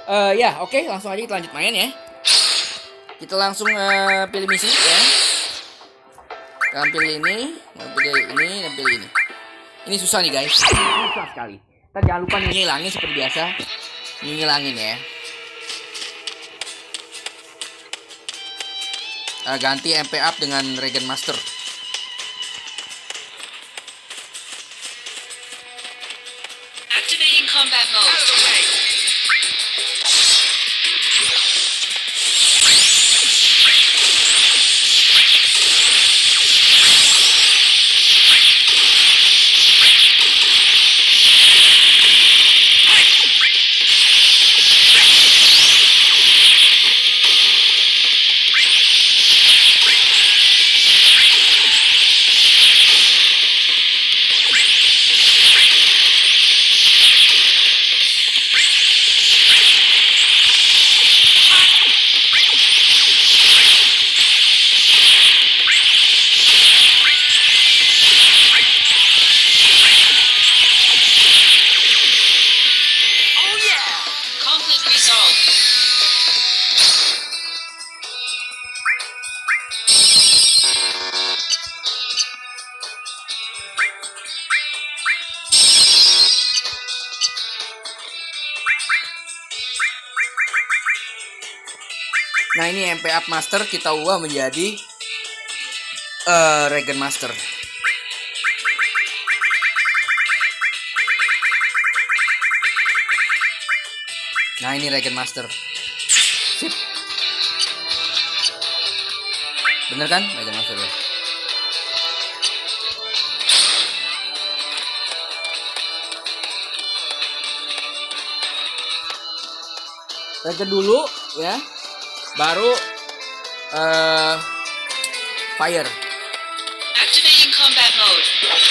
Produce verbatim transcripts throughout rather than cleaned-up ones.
Uh, ya, oke, okay, langsung aja kita lanjut main ya. Kita langsung uh, pilih misi ya. Kita pilih ini, pilih ini, dan pilih ini. Ini susah nih guys, susah sekali. Kita jangan lupa ngilangin seperti biasa, ngilangin ya. Uh, ganti M P up dengan Regen Master. Activating combat mode. Nah ini M P up Master kita ubah menjadi uh, Regen Master. Nah ini Regen Master. Sip. Bener kan Regen Master ya? Regen dulu ya. Baru uh, fire. Activating combat mode.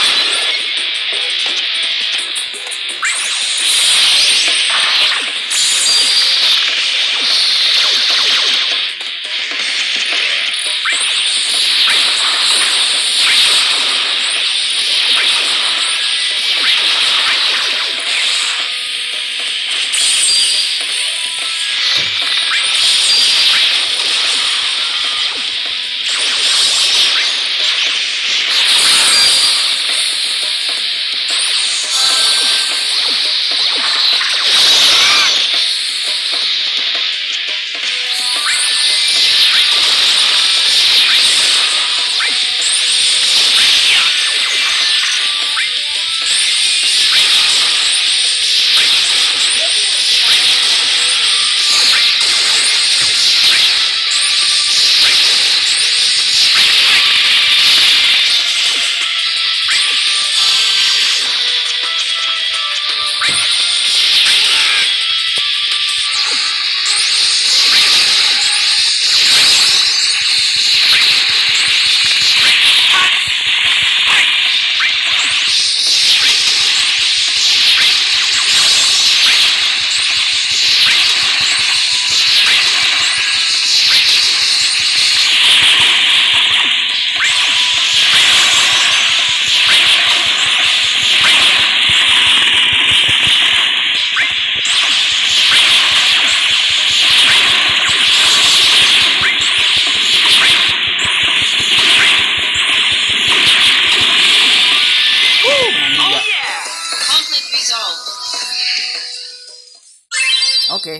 Oke. Okay.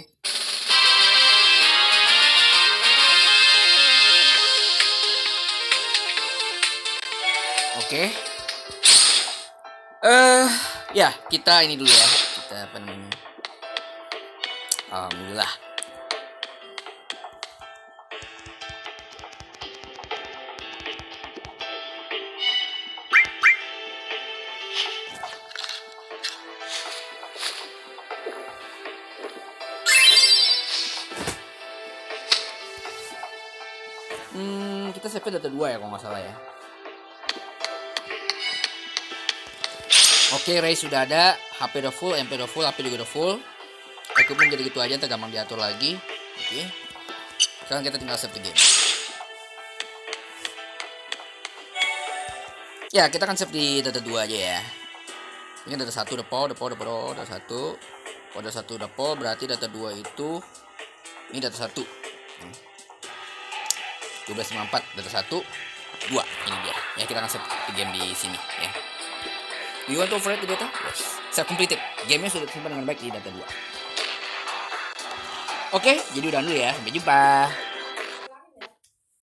Oke. Okay. Eh, uh, ya, kita ini dulu ya. Kita apa namanya? Alhamdulillah. Hmm, kita save data dua ya kalau nggak salah ya. Oke, Ray sudah ada, H P udah full, M P udah full, H P juga udah full. Equipment jadi gitu aja, ntar gampang diatur lagi. Oke. Sekarang kita tinggal save the game. Ya, kita akan save di data dua aja ya. Ini data satu, udah po, udah po, udah po, udah satu. Kalau data satu udah full, berarti data dua itu ini data satu. dua belas lima puluh empat data satu dua. Ini dia. Ya, kita akan set game di sini ya. Do you want to overwrite the data? Yes. Set completed. Gamenya sudah disimpan dengan baik di data dua. Oke, jadi udah dulu ya. Sampai jumpa.